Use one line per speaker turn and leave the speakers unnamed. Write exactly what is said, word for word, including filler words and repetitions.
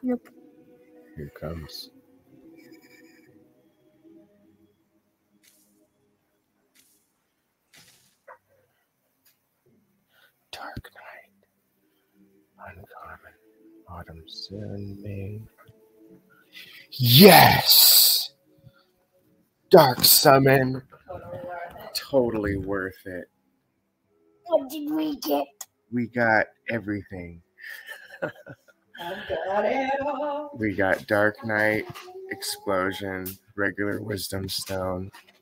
Yep.
Here it comes. Dark Knight. Uncommon. Autumn Sun, May. Yes! Dark Summon. Totally worth it.
What did we get?
We got everything.
I got it all.
We got Dark Knight, Explosion, regular Wisdom Stone,